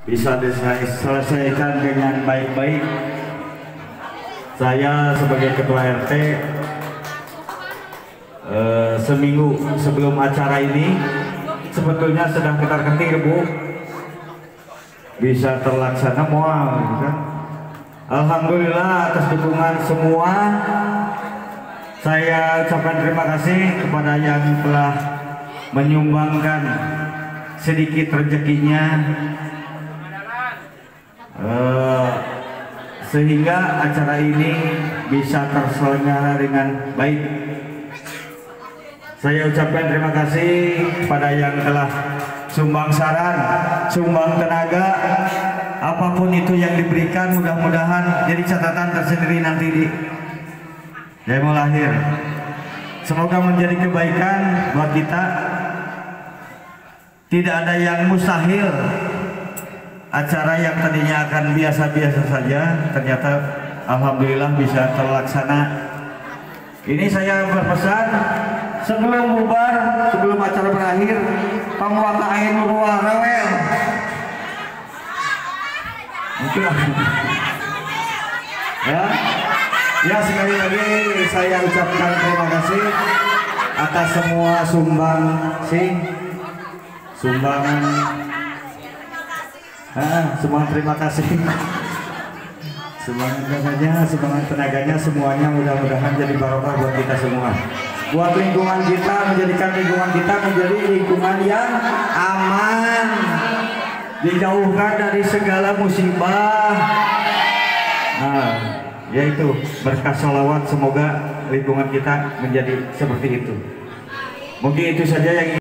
bisa diselesaikan dengan baik-baik. Saya sebagai ketua RT seminggu sebelum acara ini sebetulnya sedang ketar-ketir, Bu, bisa terlaksana mual, kan? Alhamdulillah atas dukungan semua. Saya ucapkan terima kasih kepada yang telah menyumbangkan sedikit rezekinya, sehingga acara ini bisa terselenggara dengan baik. Saya ucapkan terima kasih kepada yang telah sumbang saran, sumbang tenaga, apapun itu yang diberikan, mudah-mudahan jadi catatan tersendiri nanti di demo lahir. Semoga menjadi kebaikan buat kita. Tidak ada yang mustahil. Acara yang tadinya akan biasa-biasa saja ternyata alhamdulillah bisa terlaksana. Ini saya berpesan sebelum bubar, sebelum acara berakhir, penguasa air luar rewel. Ya, sekali lagi saya ucapkan terima kasih atas semua sumbangan. Semua terima kasih. Sumbangan tenaganya semuanya mudah-mudahan jadi barokah buat kita semua. Buat lingkungan kita, menjadikan lingkungan kita menjadi lingkungan yang aman, dijauhkan dari segala musibah. Yaitu berkah sholawat, semoga lingkungan kita menjadi seperti itu. Mungkin itu saja yang